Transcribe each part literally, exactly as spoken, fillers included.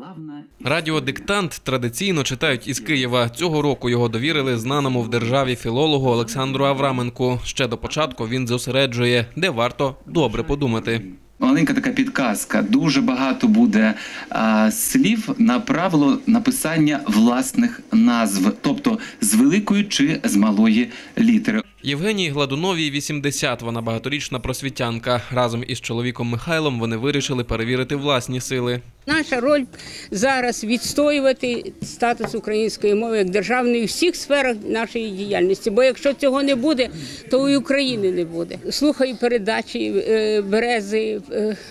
Радіодиктант традиційно читають із Києва. Цього року його довірили знаному в державі філологу Олександру Авраменку. Ще до початку він зосереджує, де варто добре подумати. Маленька така підказка. Дуже багато буде а, слів на правило написання власних назв, тобто з великої чи з малої літери. Євгенії Гладуновій вісімдесят, вона багаторічна просвітянка. Разом із чоловіком Михайлом вони вирішили перевірити власні сили. Наша роль зараз відстоювати статус української мови як державної у всіх сферах нашої діяльності. Бо якщо цього не буде, то і України не буде. Слухаю передачі Берези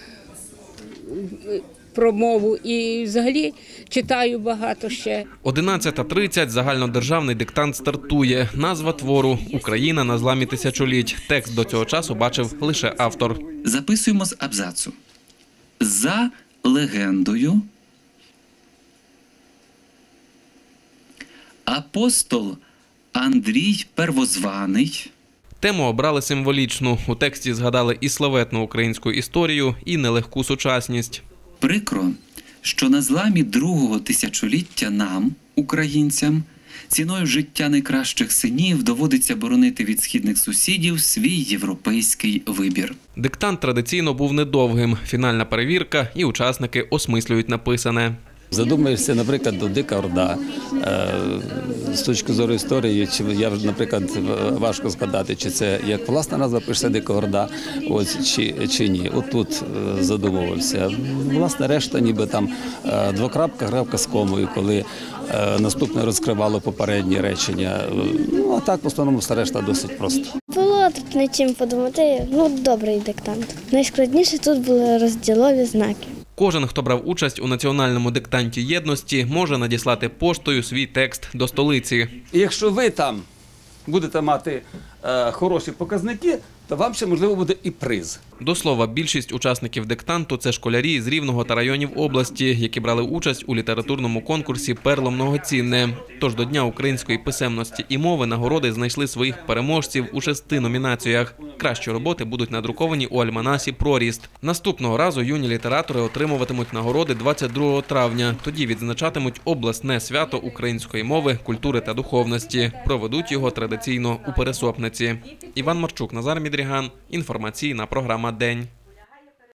про мову і взагалі читаю багато ще. одинадцята тридцять загальнодержавний диктант стартує. Назва твору «Україна на зламі тисячоліть». Текст до цього часу бачив лише автор. Записуємо з абзацу. За легендою, апостол Андрій Первозваний. Тему обрали символічну. У тексті згадали і славетну українську історію, і нелегку сучасність. Прикро, що на зламі другого тисячоліття нам, українцям, ціною життя найкращих синів доводиться боронити від східних сусідів свій європейський вибір. Диктант традиційно був недовгим. Фінальна перевірка і учасники осмислюють написане. Задумаєшся, наприклад, до Дика Орда. З точки зору історії, чи я, наприклад, важко згадати, чи це як власна назва пише Дика Орда, ось, чи, чи ні. От тут задумувався. Власне, решта ніби там двокрапка, гравка з комою, коли наступне розкривало попередні речення. Ну, а так, в основному, все решта досить просто. Було тут над чим подумати. Ну, добрий диктант. Найскладніше тут були розділові знаки. Кожен, хто брав участь у національному диктанті єдності, може надіслати поштою свій текст до столиці. І якщо ви там будете мати е, хороші показники, то вам ще, можливо, буде і приз. До слова, більшість учасників диктанту – це школярі з Рівного та районів області, які брали участь у літературному конкурсі «Перло многоцінне». Тож до Дня української писемності і мови нагороди знайшли своїх переможців у шести номінаціях. Кращі роботи будуть надруковані у альманасі «Проріст». Наступного разу юні літератори отримуватимуть нагороди двадцять другого травня. Тоді відзначатимуть обласне свято української мови, культури та духовності. Проведуть його традиційно у Пересопниці. Іван Марчук, Назар Мідріган. Інформаційна програма «День».